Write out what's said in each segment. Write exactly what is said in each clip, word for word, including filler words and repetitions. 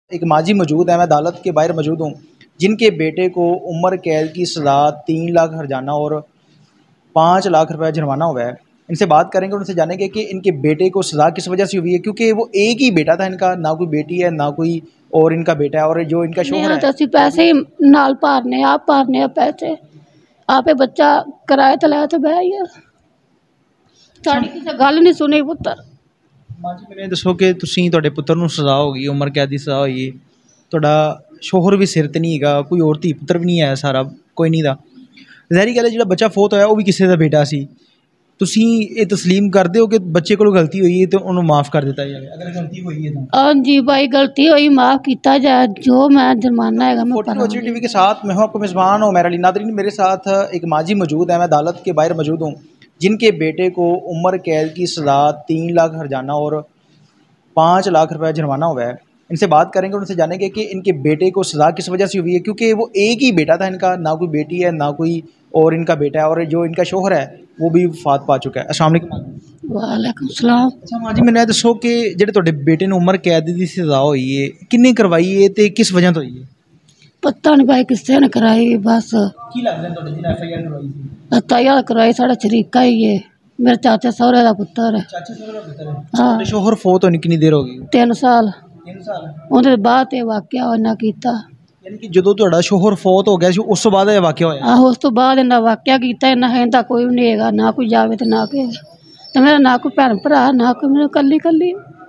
एक माजी मौजूद है, मैं अदालत के बाहर मौजूद हूँ, जिनके बेटे को उम्र कैद की सज़ा तीन लाख हर्जाना और पाँच लाख रुपए जुर्माना हुआ है। इनसे बात करेंगे, उनसे जानेंगे कि इनके बेटे को सज़ा किस वजह से हुई है, क्योंकि वो एक ही बेटा था इनका, ना कोई बेटी है ना कोई और इनका बेटा है। और जो इनका शोहर है ਅਸੀਂ ਪੈਸੇ ਹੀ ਨਾਲ ਭਰਨੇ ਆਪ ਭਰਨੇ ਆ ਪੈਸੇ ਆਪੇ ਬੱਚਾ ਕਿਰਾਏ ਤੇ ਲੈ ਤੇ ਬਹਿ ਗਿਆ ਸਾਡੀ ਕਿਸੇ ਗੱਲ ਨਹੀਂ ਸੁਣੀ ਪੁੱਤਰ। ਮਾਂ ਜੀ ਮੈਨੂੰ ਇਹ ਦੱਸੋ ਕਿ ਤੁਸੀਂ ਤੁਹਾਡੇ ਪੁੱਤਰ ਨੂੰ ਸਜ਼ਾ ਹੋ ਗਈ, ਉਮਰ ਕੈਦ ਦੀ ਸਜ਼ਾ ਹੋਈ, ਤੁਹਾਡਾ ਸ਼ੋਹਰ ਵੀ ਸਿਰ ਤੇ ਨਹੀਂ ਹੈਗਾ, ਕੋਈ ਹੋਰ ਧੀ ਪੁੱਤਰ ਵੀ ਨਹੀਂ ਹੈ, ਸਾਰਾ ਕੋਈ ਨਹੀਂ ਦਾ। ਜ਼ਾਹਿਰੀ ਗੱਲ ਹੈ ਜਿਹੜਾ ਬੱਚਾ ਫੌਤ ਹੋਇਆ ਉਹ ਵੀ ਕਿਸੇ ਦਾ ਬੇਟਾ ਸੀ। ਤੁਸੀਂ ਇਹ ਤਸਲੀਮ ਕਰਦੇ ਹੋ ਕਿ ਬੱਚੇ ਕੋਲੋਂ ਗਲਤੀ ਹੋਈ ਹੈ ਤੇ ਉਹਨੂੰ ਮਾफ़ ਕਰ ਦਿੱਤਾ ਜਾਵੇ ਅਗਰ ਗਲਤੀ ਹੋਈ है तो? हाँ जी भाई गलती हुई माफ़ किया जाए, जो मैं जुर्माना है मैं फोर्टी टू टीवी के साथ मैं हूं आपको मेज़बान उमैर अली। नादरीन, मेरे साथ एक माजी मौजूद है, मैं अदालत के बाहर मौजूद हूँ, जिनके बेटे को उम्र कैद की सज़ा तीन लाख हर्जाना और पाँच लाख रुपए जुर्माना हुआ है। इनसे बात करेंगे, उनसे जानेंगे कि इनके बेटे को सज़ा किस वजह से हुई है, क्योंकि वो एक ही बेटा था इनका, ना कोई बेटी है ना कोई और इनका बेटा है। और जो इनका शोहर है वो भी वफात पा चुका है। अस्सलाम वालेकुम। वालेकुम सलाम। अच्छा मां जी, मैंने ये दसो कि ਜਿਹੜੇ ਤੁਹਾਡੇ ਬੇਟੇ ਨੂੰ ਉਮਰ ਕੈਦ ਦੀ ਸਜ਼ਾ ਹੋਈ ਹੈ ਕਿੰਨੇ ਕਰਵਾਈ ਹੈ ਤੇ ਕਿਸ ਵਜ੍ਹਾ ਤੋਂ ਹੋਈ ਹੈ? पता नहीं भाई किसने ने कराई, बस ਕੀ ਲੱਗਦਾ ਤੁਹਾਡੇ ਜਿਹਨੇ ਐਫ ਆਈ ਆਰ ਕਰਵਾਈ ਸੀ? तैयार कराई साढ़ा शरीका ही है, मेरे चाचा सहुरे का पुत्र है। ਚਾਚਾ ਸਹੁਰੇ ਦਾ ਪੁੱਤਰ ਹੈ। हाँ ਤੁਹਾਡੇ ਸ਼ੋਹਰ ਫੌਤ ਹੋਣ ਕਿੰਨੀ ਦੇਰ ਹੋ ਗਈ? तीन साल ਤਿੰਨ ਸਾਲ। ਉਹਦੇ ਬਾਅਦ ਇਹ ਵਾਕਿਆ ਉਹਨਾਂ ਕੀਤਾ। ਯਾਨੀ ਕਿ ਜਦੋਂ ਤੁਹਾਡਾ ਸ਼ੋਹਰ ਫੌਤ ਹੋ ਗਿਆ ਸੀ ਉਸ ਤੋਂ ਬਾਅਦ ਇਹ ਵਾਕਿਆ ਹੋਇਆ? ਆਹੋ ਉਸ ਤੋਂ ਬਾਅਦ ਇਹਨਾਂ ਵਾਕਿਆ ਕੀਤਾ। ਇਹਨਾਂ ਹੈ ਤਾਂ ਕੋਈ ਵੀ ਨਹੀਂ ਹੈਗਾ, ਨਾ ਕੋਈ ਜਾਵੇ ਤੇ ਨਾ ਕੋਈ ਤੇ ਮੇਰਾ ਨਾ ਕੋਈ ਭੈਣ ਭਰਾ ਨਾ ਕੋਈ, ਮੈਨੂੰ ਕੱਲੀ ਕੱਲੀ।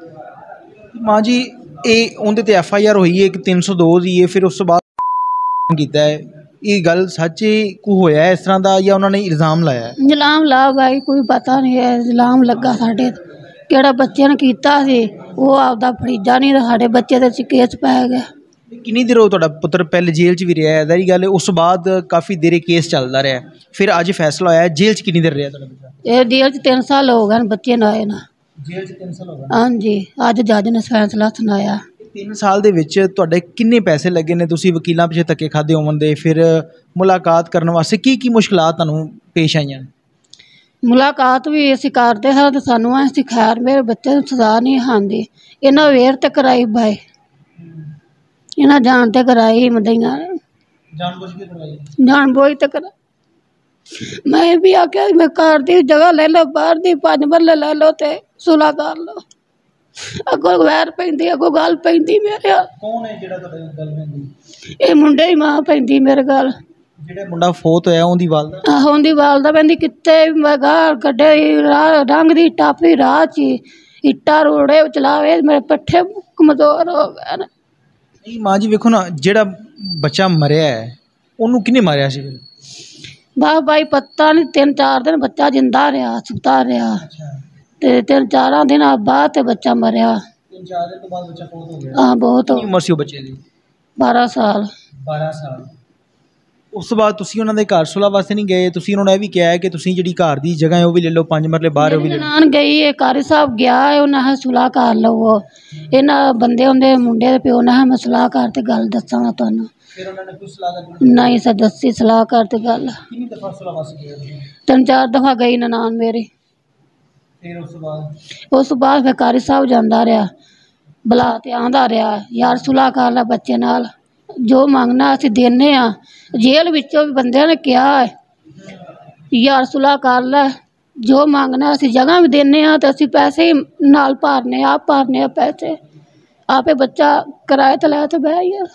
ਮਾਂ ਜੀ ਇਹ ਉਹਦੇ ਤੇ ਐਫ ਆਈ ਆਰ ਹੋਈ ਹੈ ਕਿ ਤਿੰਨ ਸੌ ਦੋ ਦੀ ਹੈ, ਫਿਰ ਉਸ ਤੋਂ ਬਾਅਦ ਕੀਤਾ ਹੈ, ਇਹ ਗੱਲ ਸੱਚ ਕੋ ਹੋਇਆ ਇਸ ਤਰ੍ਹਾਂ ਦਾ ਜਾਂ ਉਹਨਾਂ ਨੇ ਇਲਜ਼ਾਮ ਲਾਇਆ? ਇਲਜ਼ਾਮ ਲਾ ਭਾਈ ਕੋਈ ਪਤਾ ਨਹੀਂ ਹੈ, ਇਲਜ਼ਾਮ ਲੱਗਾ ਸਾਡੇ ਕਿਹੜਾ ਬੱਚਿਆਂ ਨੇ ਕੀਤਾ ਸੀ ਉਹ ਆਪਦਾ ਫਰੀਜਾ ਨਹੀਂ, ਸਾਡੇ ਬੱਚੇ ਦੇ ਕੇਸ ਪੈ ਗਿਆ। ਕਿੰਨੀ ਦੇਰ ਹੋ ਤੁਹਾਡਾ ਪੁੱਤਰ ਪਹਿਲੇ ਜੇਲ੍ਹ 'ਚ ਵੀ ਰਿਹਾ ਹੈ, ਜ਼ਾਹਿਰ ਗੱਲ ਹੈ, ਉਸ ਤੋਂ ਬਾਅਦ ਕਾਫੀ ਦੇਰ ਕੇਸ ਚੱਲਦਾ ਰਿਹਾ, ਫਿਰ ਅੱਜ ਫੈਸਲਾ ਹੋਇਆ ਜੇਲ੍ਹ 'ਚ ਕਿੰਨੀ ਦੇਰ ਰਿਹਾ ਤੁਹਾਡਾ ਬੱਚਾ? ਇਹ ਜੇਲ੍ਹ 'ਚ ਤਿੰਨ ਸਾਲ ਹੋ ਗਏ ਬੱਚੇ ਨੂੰ ਆਏ ਨਾ। ਜੇਲ੍ਹ 'ਚ ਤਿੰਨ ਸਾਲ ਹੋ ਗਏ? ਹਾਂਜੀ, ਅੱਜ ਜੱਜ ਨੇ ਫੈਸਲਾ ਸੁਣਾਇਆ। ਤਿੰਨ ਸਾਲ ਦੇ ਵਿੱਚ ਤੁਹਾਡੇ ਕਿੰਨੇ ਪੈਸੇ ਲੱਗੇ ਨੇ? ਤੁਸੀਂ ਵਕੀਲਾਂ ਪਿੱਛੇ ਧੱਕੇ ਖਾਦੇ ਹੋਵਣ ਦੇ, ਫਿਰ ਮੁਲਾਕਾਤ ਕਰਨ ਵਾਸਤੇ ਕੀ ਕੀ ਮੁਸ਼ਕਲਾਤ ਤੁਹਾਨੂੰ ਪੇਸ਼ ਆਈਆਂ? ਮੁਲਾਕਾਤ ਵੀ ਅਸੀਂ ਕਰਦੇ ਹਾਂ ਤੇ ਸਾਨੂੰ ਐ ਖੈਰ ਮੇਰੇ ਬੱਚੇ ਨੂੰ ਸਜ਼ਾ ਨਹੀਂ ਆਉਂਦੀ। ਇਹਨਾਂ ਵੇਰ ਤੇ ਕਰਾਈ ਬਾਈ, ਇਹਨਾਂ ਜਾਣ ਤੇ ਕਰਾਈ ਮਦਈਆਂ ਜਾਣ ਬੁੱਝ ਕੇ ਕਰਵਾਈ? ਜਾਣ ਬੁੱਝ ਤੇ ਕਰਾ। ਮੈਂ ਵੀ ਆਖਿਆ ਮੈਂ ਘਰ ਦੀ ਜਗ੍ਹਾ ਲੈ ਲਓ, ਬਾਹਰ ਦੀ ਪੰਜ ਮਰਲੇ ਲੈ ਲਓ ਤੇ ਸੁਲਾ ਕਰ ਲਓ। ਅੱਗੋਂ ਵੈਰ ਪੈਂਦੀ, ਅੱਗੋਂ ਗੱਲ ਪੈਂਦੀ ਮੇਰੇ। ਕੌਣ ਹੈ ਜਿਹੜਾ ਤੁਹਾਡੇ ਗੱਲ ਪੈਂਦੀ? ਇਹ ਮੁੰਡੇ ਦੀ ਮਾਂ ਪੈਂਦੀ ਮੇਰੇ ਗੱਲ। ਜਿਹੜਾ ਮੁੰਡਾ ਫੌਤ ਹੋਇਆ ਉਹਦੀ ਵਾਲਦਾ? ਆਹੋ ਉਹਦੀ ਵਾਲਦਾ ਪੈਂਦੀ। ਕਿੱਥੇ ਮੈਂ ਗਾਲ ਕੱਢੇ ਰਾਹ ਰੰਗ ਦੀ ਟਾਪੀ ਰਾਹ 'ਚ ਇੱਟਾਂ ਰੋੜੇ ਚਲਾਵੇ, ਮੇਰੇ ਪੱਠੇ ਕਮਜ਼ੋਰ ਹੋ ਗਏ ਨੇ। ਨਹੀਂ ਮਾਂ ਜੀ ਵੇਖੋ ਨਾ, ਜਿਹੜਾ ਬੱਚਾ ਮਰਿਆ ਹੈ ਉਹਨੂੰ ਕਿਹਨੇ ਮਾਰਿਆ ਸੀ? ਵਾਹ ਬਾਈ ਪਤਾ ਨਹੀਂ, ਤਿੰਨ ਚਾਰ ਦਿਨ ਬੱਚਾ ਜਿੰਦਾ ਰਿਹਾ, ਸੁੱਤਾ ਰਿਹਾ ਤੇ ਤਿੰਨ ਚਾਰਾਂ ਦਿਨਾਂ ਬਾਅਦ ਤੇ ਬੱਚਾ ਮਰਿਆ। ਤਿੰਨ ਚਾਰ ਦਿਨ ਤੋਂ ਬਾਅਦ ਬੱਚਾ ਫੌਤ ਹੋ ਗਿਆ? ਹਾਂ ਬਹੁਤ। ਕਿੰਨੀ ਉਮਰ ਸੀ ਉਹ ਬੱਚੇ ਦੀ? ਬਾਰਾਂ ਸਾਲ। ਬਾਰਾਂ ਸਾਲ। ਉਸ ਤੋਂ ਬਾਅਦ ਤੁਸੀਂ ਉਹਨਾਂ ਦੇ ਘਰ ਸੁਲਾਹ ਵਾਸਤੇ ਨਹੀਂ ਗਏ? ਤੁਸੀਂ ਉਹਨਾਂ ਨੇ ਇਹ ਵੀ ਕਿਹਾ ਹੈ ਕਿ ਤੁਸੀਂ ਜਿਹੜੀ ਘਰ ਦੀ ਜਗ੍ਹਾ ਹੈ ਉਹ ਵੀ ਲੈ ਲਓ, ਪੰਜ ਮਰਲੇ ਬਾਹਰ ਉਹ ਵੀ ਲੈ ਲਓ? ਨਾਨ ਗਈ ਹੈ ਕਾਰੀ ਸਾਹਿਬ ਗਿਆ ਹੈ, ਉਹਨਾਂ ਹੈ ਸੁਲਾਹ ਕਰ ਲਵੋ। ਇਹਨਾਂ ਬੰਦੇ ਹੁੰਦੇ ਮੁੰਡੇ ਦੇ ਪਿਓ ਨਾਲ ਮੈਂ ਸਲਾਹ ਕਰ ਤੇ ਗੱਲ ਦੱਸਾਂ ਤੁਹਾਨੂੰ। ਫਿਰ ਉਹਨਾਂ ਨੇ ਕੋਈ ਸਲਾਹ ਕਰ? ਨਹੀਂ ਸਰ ਦੱਸੀ ਸਲਾਹ ਕਰ ਤੇ ਗੱਲ। ਕਿੰਨੀ ਦਫਾ ਸੁਲਾਹ ਵਾਸਤੇ ਗਏ? ਤਿੰਨ ਚਾਰ ਦਫਾ ਗਈ ਨਨਾਣ ਮੇਰੀ। ਫਿਰ ਉਸ ਤੋਂ ਬਾਅਦ? ਉਸ ਤੋਂ ਬਾਅਦ ਫਿਰ ਕਾਰੀ ਸਾਹਿਬ ਜਾਂਦਾ ਰਿਹਾ, ਬੁਲਾ ਤੇ ਆਂਦਾ ਰਿਹਾ ਯਾਰ ਸੁਲਾਹ ਕਰ ਲੈ ਬੱਚੇ ਨਾਲ, ਜੋ ਮੰਗਣਾ ਅਸੀਂ ਦਿੰਦੇ ਹਾਂ। ਜੇਲ੍ਹ ਵਿੱਚੋਂ ਵੀ ਬੰਦਿਆਂ ਨੇ ਕਿਹਾ ਹੈ ਯਾਰ ਸੁਲਾਹ ਕਰ ਲੈ, ਜੋ ਮੰਗਣਾ ਅਸੀਂ ਜਗ੍ਹਾ ਵੀ ਦਿੰਦੇ ਹਾਂ ਤੇ ਅਸੀਂ ਪੈਸੇ ਨਾਲ ਭਰਨੇ ਆਪ ਭਰਨੇ ਆ ਪੈਸੇ ਆਪੇ ਬੱਚਾ ਕਿਰਾਏ ਤੇ ਲੈ ਤੇ ਬਹਿ ਗਿਆ।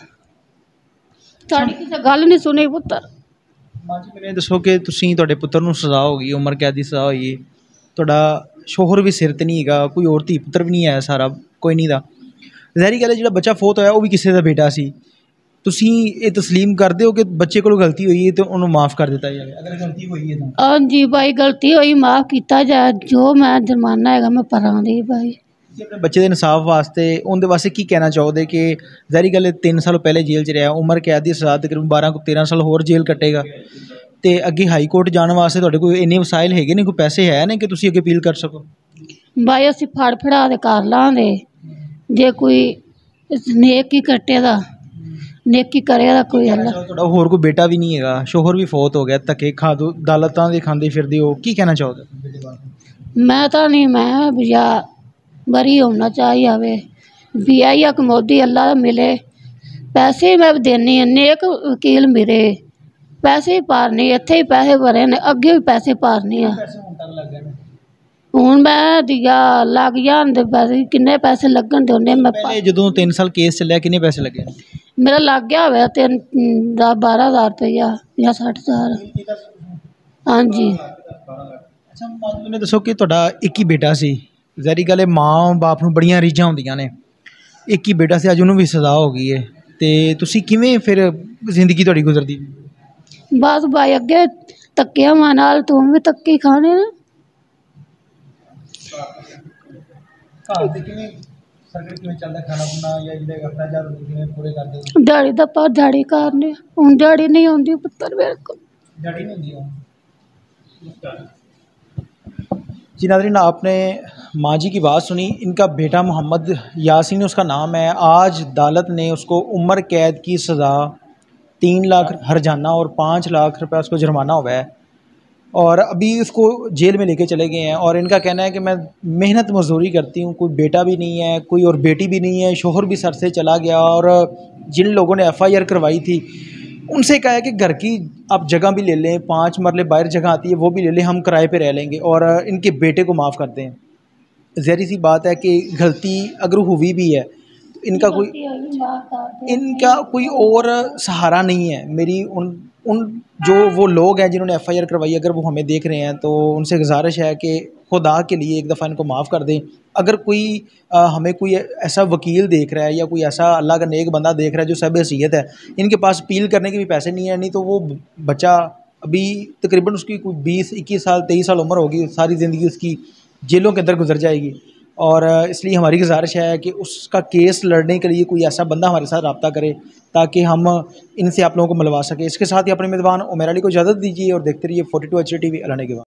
ਸਾਡੀ ਕਿਸੇ ਗੱਲ ਨਹੀਂ ਸੁਣੀ ਪੁੱਤਰ। ਮਾਂ ਜੀ ਮੈਨੂੰ ਇਹ ਦੱਸੋ ਕਿ ਤੁਸੀਂ ਤੁਹਾਡੇ ਪੁੱਤਰ ਨੂੰ ਸਜ਼ਾ ਹੋ ਗਈ, ਉਮਰ ਕੈਦ ਦੀ ਸਜ਼ਾ ਹੋਈ, ਤੁਹਾਡਾ ਸ਼ੋਹਰ ਵੀ ਸਿਰ ਤੇ ਨਹੀਂ ਹੈਗਾ, ਕੋਈ ਹੋਰ ਧੀ ਪੁੱਤਰ ਵੀ ਨਹੀਂ ਹੈ, ਸਾਰਾ ਕੋਈ ਨਹੀਂ ਦਾ। ਜ਼ਾਹਿਰੀ ਗੱਲ ਹੈ ਜਿਹੜਾ ਬੱਚਾ ਫੌਤ ਹੋਇਆ ਉਹ ਵੀ ਕਿਸੇ ਦਾ ਬੇਟਾ ਸੀ। ਤੁਸੀਂ ਇਹ ਤਸਲੀਮ ਕਰਦੇ ਹੋ ਕਿ ਬੱਚੇ ਕੋਲੋਂ ਗਲਤੀ ਹੋਈ ਹੈ ਤੇ ਉਹਨੂੰ ਮਾफ़ ਕਰ ਦਿੱਤਾ ਜਾਵੇ ਅਗਰ ਗਲਤੀ ਹੋਈ ਹੈ ਤਾਂ? ਹਾਂਜੀ ਭਾਈ ਗਲਤੀ ਹੋਈ ਮਾफ़ ਕੀਤਾ ਜਾਏ, ਜੋ ਮੈਂ ਜੁਰਮਾਨਾ ਹੈਗਾ ਮੈਂ ਭਰਾਂਗੀ ਭਾਈ। ਤੁਸੀਂ ਆਪਣੇ ਬੱਚੇ ਦੇ ਇਨਸਾਫ ਵਾਸਤੇ ਉਹਦੇ ਵਾਸਤੇ ਕੀ ਕਹਿਣਾ ਚਾਹੋਗੇ ਕਿ ਜ਼ਾਹਿਰੀ ਗੱਲ ਹੈ ਤਿੰਨ ਸਾਲ ਪਹਿਲੇ ਜੇਲ੍ਹ 'ਚ ਰਿਹਾ, ਉਮਰ ਕੈਦ ਦੀ ਸਜ਼ਾ ਤਕਰੀਬਨ ਬਾਰਾਂ ਤੇਰਾਂ ਸਾਲ ਹੋਰ ਜੇਲ੍ਹ ਕੱਟੇਗਾ ਤੇ ਅੱਗੇ ਹਾਈ ਕੋਰਟ ਜਾਣ ਵਾਸਤੇ ਤੁਹਾਡੇ ਕੋਲ ਇੰਨੇ ਵਸਾਇਲ ਹੈਗੇ ਨੇ, ਕੋਈ ਪੈਸੇ ਹੈ ਨੇ ਕਿ ਤੁਸੀਂ ਅੱਗੇ ਅਪੀਲ ਕਰ ਸਕੋ? ਭਾਈ ਅਸੀਂ ਫੜ ਫੜਾ ਦੇ ਕਰ ਲਾਂਗੇ, ਜੇ ਕੋਈ ਨੇਕ ਹੀ ਕੱਟੇ ਦਾ ਨੇਕੀ ਕਰੇਗਾ ਕੋਈ ਅੱਲਾ। ਤੁਹਾਡਾ ਹੋਰ ਕੋਈ ਬੇਟਾ ਵੀ ਨਹੀਂ ਹੈਗਾ, ਸ਼ੋਹਰ ਵੀ ਫੌਤ ਹੋ ਗਿਆ, ਧੱਕੇ ਖਾ ਦੋ ਅਦਾਲਤਾਂ ਦੇ ਖਾਂਦੇ ਫਿਰਦੇ ਹੋ, ਕੀ ਕਹਿਣਾ ਚਾਹੋਗੇ? ਮੈਂ ਤਾਂ ਨਹੀਂ, ਮੈਂ ਜਾਂ ਬਰੀ ਹੋਣਾ ਚਾਹੀਏ भी आई एक मोदी अल्लाह मिले, पैसे मैं देनी है, नेक वकील मिले, पैसे ही पारने, इत्थे ही पैसे भरे ने, अगे भी पैसे पारने आ। हुण मैं दिया लग जान दे पैसे, किन्ने पैसे लगन दे उन्ने मैं पहले जदों तीन साल केस चलिया किन्ने पैसे लगे? मेरा लग गया होया तीन दस बारह हज़ार रुपया या सठ हज़ार। हाँ जी। अच्छा माजू ने दसो कि तुहाडा एक ही बेटा सी, ज़ाहिर गल है माँ बाप नूं बड़ियां रीझां हुंदियां ने, एक ही बेटा सी, अज उहनूं भी सज़ा हो गई है, ते तुसीं किवें फिर जिंदगी तुहाडी गुजरदी? बस भाई अगे धक्के मां नाल तूं भी धक्के खाने ने। दिहाड़ी दा पर दिहाड़ी करने, हुण दिहाड़ी नहीं आउंदी पुत्तर मेरे को। जी नाज़रीन, आपने माँ जी की बात सुनी। इनका बेटा मोहम्मद यासीन उसका नाम है। आज अदालत ने उसको उम्र कैद की सज़ा, तीन लाख हरजाना और पाँच लाख रुपया उसको जुर्माना हुआ है, और अभी उसको जेल में लेके चले गए हैं। और इनका कहना है कि मैं मेहनत मजदूरी करती हूँ, कोई बेटा भी नहीं है, कोई और बेटी भी नहीं है, शोहर भी सर से चला गया, और जिन लोगों ने एफ़ आई आर करवाई थी उनसे कहा है कि घर की आप जगह भी ले लें, पाँच मरले बाहर जगह आती है वो भी ले लें, हम किराए पे रह लेंगे और इनके बेटे को माफ़ कर दें। ज़ाहिर सी बात है कि गलती अगर हुई भी है तो इनका कोई इनका कोई और सहारा नहीं है। मेरी उन उन जो वो लोग हैं जिन्होंने एफ़ आई आर करवाई, अगर वो हमें देख रहे हैं तो उनसे गुजारिश है कि खुदा के लिए एक दफ़ा इनको माफ़ कर दें। अगर कोई आ, हमें कोई ऐसा वकील देख रहा है या कोई ऐसा अल्लाह का नेक बंदा देख रहा है जो सब हैसियत है, इनके पास अपील करने के भी पैसे नहीं है, नहीं तो वो बच्चा अभी तकरीबन उसकी कोई बीस इक्कीस साल तेईस साल उम्र होगी, सारी ज़िंदगी उसकी जेलों के अंदर गुजर जाएगी। और इसलिए हमारी गुजारिश है कि उसका केस लड़ने के लिए कोई ऐसा बंदा हमारे साथ रब्ता करे ताकि हम इनसे आप लोगों को मिलवा सकें। इसके साथ ही अपने मेज़बान उमैर अली को इजाज़त दीजिए और देखते रहिए forty two H D T V. अल्लाह ने के बाद।